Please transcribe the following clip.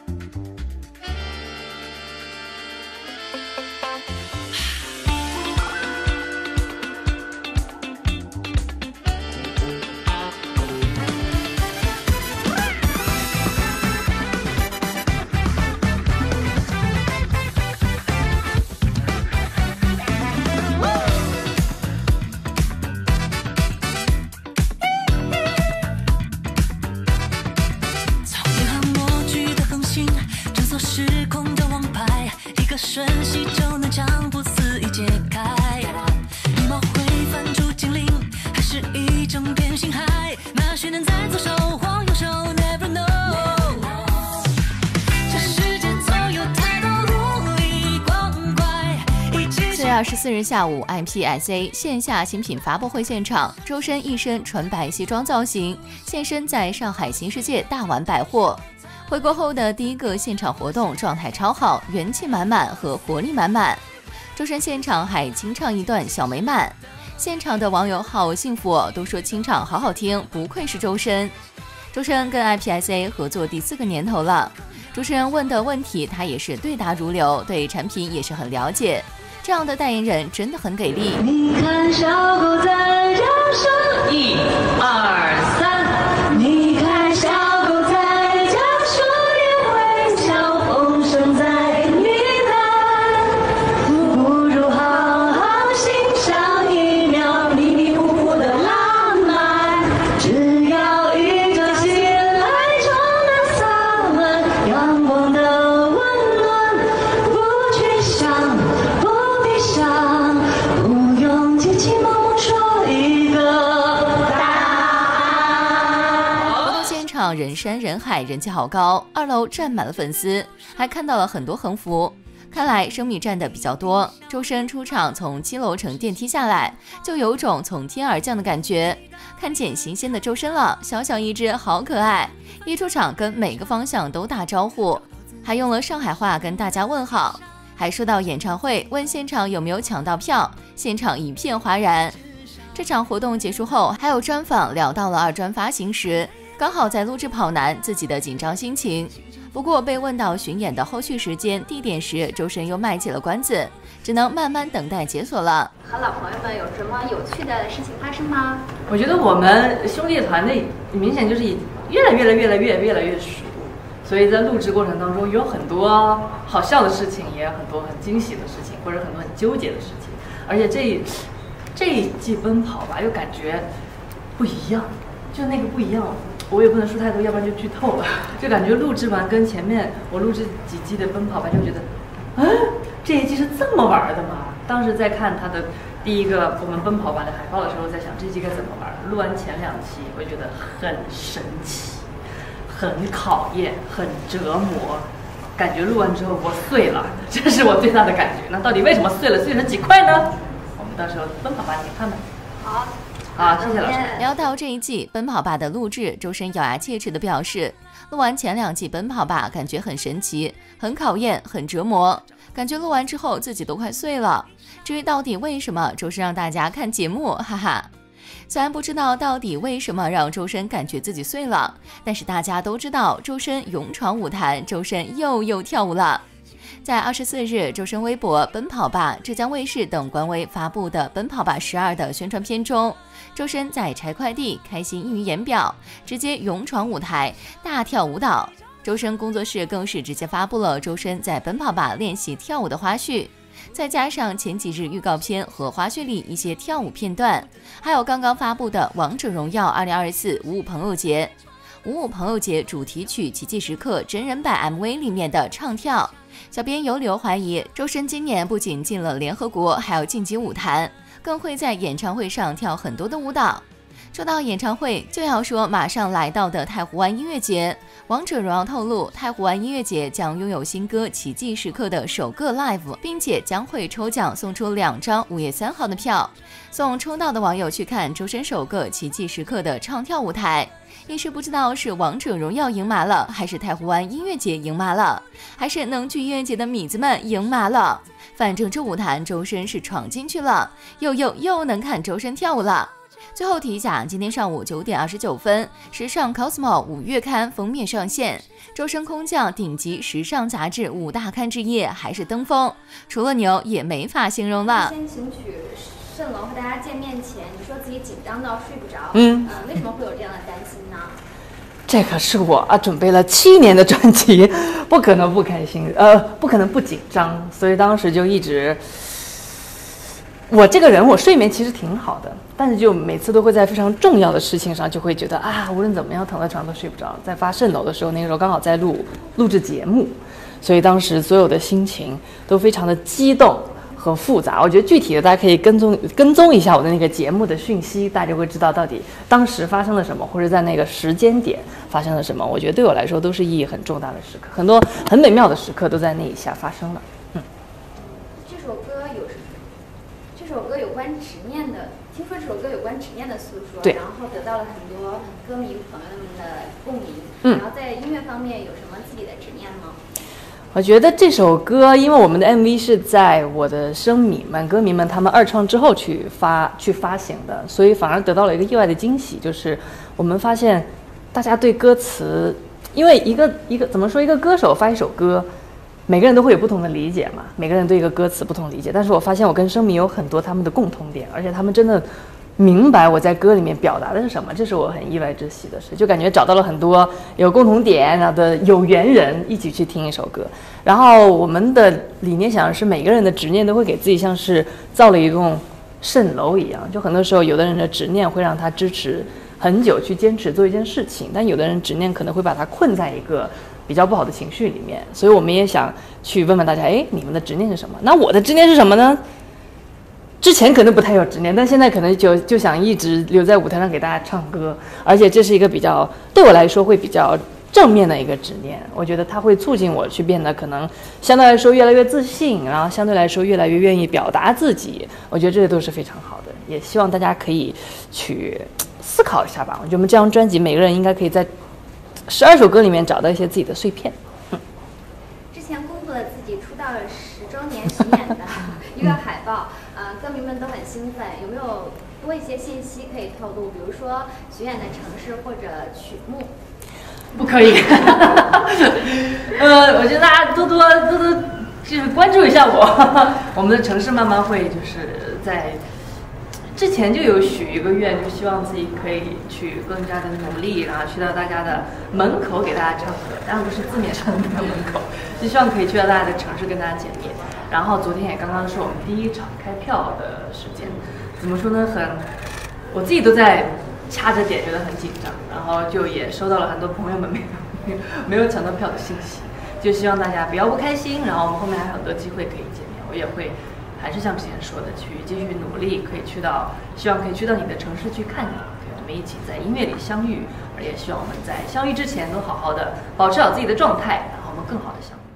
瞬息就能将不肆意解开，羽毛会翻出精灵，还是一种变形骸？那谁能在左手晃右手 ？Never know。这世界总有太多无力光怪。4月24日下午 ，MPSA 线下新品发布会现场，周深一身纯白西装造型，现身在上海新世界大丸百货。回国后的第一个现场活动，状态超好，元气满满和活力满满。周深现场还清唱一段《小美满》，现场的网友好幸福哦，都说清唱好好听，不愧是周深。周深跟 IPSA 合作第4个年头了，主持人问的问题他也是对答如流，对产品也是很了解，这样的代言人真的很给力。你看小狗在叫声，1、2、3，你看小狗在。人山人海，人气好高，2楼站满了粉丝，还看到了很多横幅。看来生米站的比较多。周深出场从7楼乘电梯下来，就有种从天而降的感觉。看见新鲜的周深了，小小一只，好可爱。一出场跟每个方向都打招呼，还用了上海话跟大家问好。还说到演唱会，问现场有没有抢到票，现场一片哗然。这场活动结束后，还有专访聊到了2专发行时。刚好在录制跑男自己的紧张心情，不过被问到巡演的后续时间、地点时，周深又卖起了关子，只能慢慢等待解锁了。 和老朋友们有什么有趣的事情发生吗？ 我觉得我们兄弟团队明显就是越来越熟，所以在录制过程当中有很多好笑的事情，也有很多很惊喜的事情，或者很多很纠结的事情。而且这一季奔跑吧，又感觉不一样，就那个不一样。我也不能说太多，要不然就剧透了。就感觉录制完跟前面我录制几季的奔跑吧，就觉得，这一季是这么玩的吗？当时在看他的第一个我们奔跑吧的海报的时候，在想这一季该怎么玩。录完前2期，我觉得很神奇，很考验，很折磨。感觉录完之后我碎了，这是我最大的感觉。那到底为什么碎了？碎成几块呢？我们到时候奔跑吧你看吧。好。好，谢谢老师。 聊到这一季奔跑吧的录制，周深咬牙切齿地表示，录完前2季奔跑吧，感觉很神奇，很考验，很折磨，感觉录完之后自己都快碎了。至于到底为什么，周深让大家看节目，哈哈。虽然不知道到底为什么让周深感觉自己碎了，但是大家都知道周深勇闯舞台，周深又跳舞了。在24日，周深微博、奔跑吧、浙江卫视等官微发布的《奔跑吧12》的宣传片中，周深在拆快递，开心溢于言表，直接勇闯舞台，大跳舞蹈。周深工作室更是直接发布了周深在奔跑吧练习跳舞的花絮，再加上前几日预告片和花絮里一些跳舞片段，还有刚刚发布的《王者荣耀2024五五朋友节》。五五朋友节主题曲《奇迹时刻》真人版 MV 里面的唱跳，小编有理由怀疑周深今年不仅进了联合国，还要晋级舞坛，更会在演唱会上跳很多的舞蹈。说到演唱会，就要说马上来到的太湖湾音乐节。王者荣耀透露，太湖湾音乐节将拥有新歌《奇迹时刻》的首个 live， 并且将会抽奖送出2张5月3号的票，送抽到的网友去看周深首个《奇迹时刻》的唱跳舞台。一时不知道是王者荣耀赢麻了，还是太湖湾音乐节赢麻了，还是能去音乐节的米子们赢麻了。反正这舞坛周深是闯进去了，又能看周深跳舞了。 最后提一下，今天上午9点29分，时尚 Cosmo 5月刊封面上线，周深空降顶级时尚杂志5大刊之夜，还是登峰，除了牛也没法形容了。 先请曲谌龙和大家见面前，你说自己紧张到睡不着，为什么会有这样的担心呢？ 这可是我准备了7年的专辑，不可能不开心，不可能不紧张，所以当时就一直。我这个人，我睡眠其实挺好的，但是就每次都会在非常重要的事情上，就会觉得无论怎么样躺在床上都睡不着。在发谌楼的时候，那个时候刚好在录制节目，所以当时所有的心情都非常的激动和复杂。我觉得具体的大家可以跟踪一下我的那个节目的讯息，大家就会知道到底当时发生了什么，或者在那个时间点发生了什么。我觉得对我来说都是意义很重大的时刻，很多很美妙的时刻都在那一下发生了。 这首歌有关执念的，听说这首歌有关执念的诉说， 对， 然后得到了很多歌迷朋友们的共鸣。然后在音乐方面有什么自己的执念吗？ 我觉得这首歌，因为我们的 MV 是在我的声迷们、歌迷们他们2创之后去发行的，所以反而得到了一个意外的惊喜，就是我们发现大家对歌词，因为一个怎么说，一个歌手发一首歌。每个人都会有不同的理解嘛，每个人对一个歌词不同理解，但是我发现我跟声迷有很多他们的共同点，而且他们真的明白我在歌里面表达的是什么，这是我很意外之喜的事，就感觉找到了很多有共同点的有缘人一起去听一首歌。然后我们的理念想的是每个人的执念都会给自己像是造了一栋谌楼一样，就很多时候有的人的执念会让他支持很久去坚持做一件事情，但有的人执念可能会把他困在一个比较不好的情绪里面，所以我们也想去问问大家，你们的执念是什么？那我的执念是什么呢？之前可能不太有执念，但现在可能就想一直留在舞台上给大家唱歌，而且这是一个比较对我来说会比较正面的一个执念。我觉得它会促进我去变得可能相对来说越来越自信，然后相对来说越来越愿意表达自己。我觉得这些都是非常好的，也希望大家可以去思考一下吧。我觉得我们这张专辑每个人应该可以在12首歌里面找到一些自己的碎片。 之前公布了自己出道10周年巡演的一个海报，歌迷们都很兴奋，有没有多一些信息可以透露？比如说巡演的城市或者曲目？ 不可以。我觉得大家多多就是关注一下我，我们的城市慢慢会就是在。之前就有许一个愿，就希望自己可以去更加的努力，然后去到大家的门口给大家唱歌，当然不是字面上的门口，就希望可以去到大家的城市跟大家见面。然后昨天也刚刚是我们第1场开票的时间，怎么说呢？我自己都在掐着点，觉得很紧张，然后就也收到了很多朋友们没有抢到票的信息，就希望大家不要不开心，然后我们后面还有很多机会可以见面，我也会。还是像之前说的，去继续努力，希望可以去到你的城市去看你，我们一起在音乐里相遇，而也希望我们在相遇之前都好好的保持好自己的状态，然后我们更好的相遇。